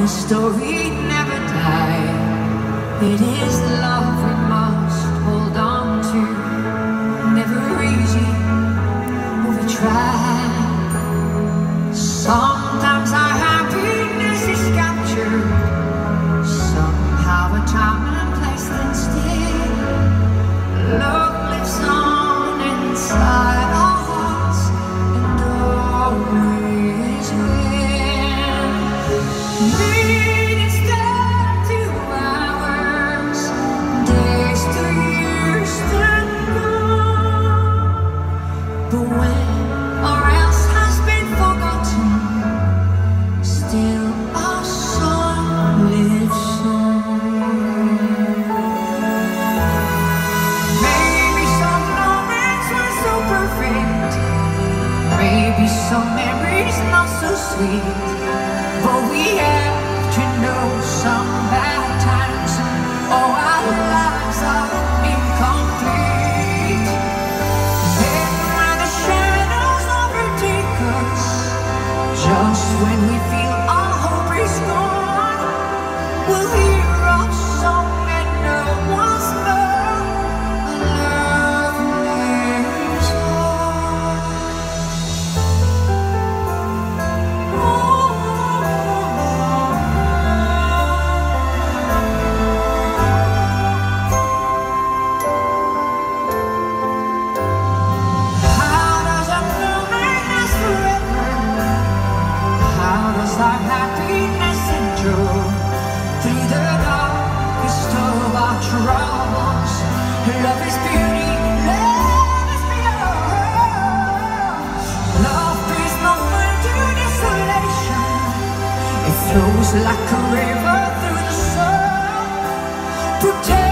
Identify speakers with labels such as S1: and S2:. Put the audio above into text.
S1: the story never died. It is love we must hold on to. Never easy, but we try. Sometimes our happiness is captured. Somehow a time and place stands still. Love lives on inside our hearts and always will. Minutes turn to hours, days to years that go. But when or else has been forgotten, still our song lives on. Maybe some moments were so perfect, maybe some memories not so sweet, but we have to know some bad times, oh, our lives are incomplete. Then when the shadows overtake us, just when we feel our hope is gone, we'll hear our song and know once more love lives on. How does a moment last forever? How does our happiness endure through the darkest of our troubles? Love is beauty, love is pure. Love is not found to desolation. It flows like a river through the soul. Protect